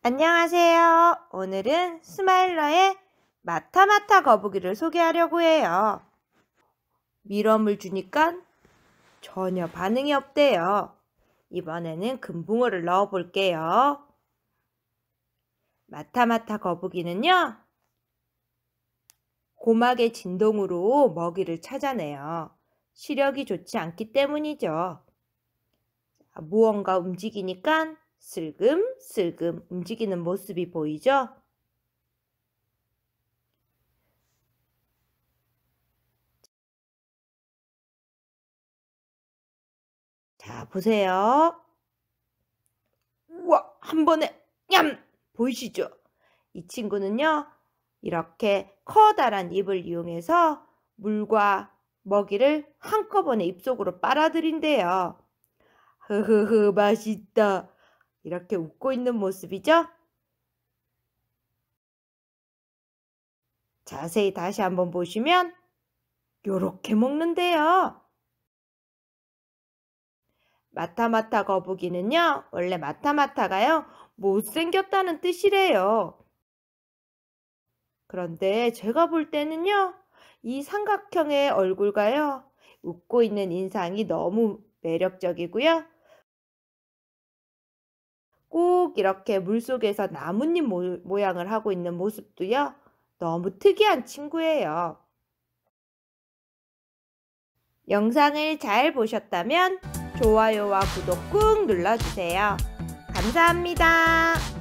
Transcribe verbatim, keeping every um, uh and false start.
안녕하세요. 오늘은 스마일러의 마타마타 거북이를 소개하려고 해요. 밀웜을 주니까 전혀 반응이 없대요. 이번에는 금붕어를 넣어 볼게요. 마타마타 거북이는요, 고막의 진동으로 먹이를 찾아내요. 시력이 좋지 않기 때문이죠. 무언가 움직이니까 슬금슬금 움직이는 모습이 보이죠? 자, 보세요. 우와, 한 번에 얌! 보이시죠? 이 친구는요, 이렇게 커다란 입을 이용해서 물과 먹이를 한꺼번에 입속으로 빨아들인대요. 흐흐흐, 맛있다. 이렇게 웃고 있는 모습이죠? 자세히 다시 한번 보시면 요렇게 먹는데요. 마타마타 거북이는요, 원래 마타마타가요, 못생겼다는 뜻이래요. 그런데 제가 볼 때는요, 이 삼각형의 얼굴과요, 웃고 있는 인상이 너무 매력적이고요. 꼭 이렇게 물속에서 나뭇잎 모, 모양을 하고 있는 모습도요, 너무 특이한 친구예요. 영상을 잘 보셨다면 좋아요와 구독 꾹 눌러주세요. 감사합니다.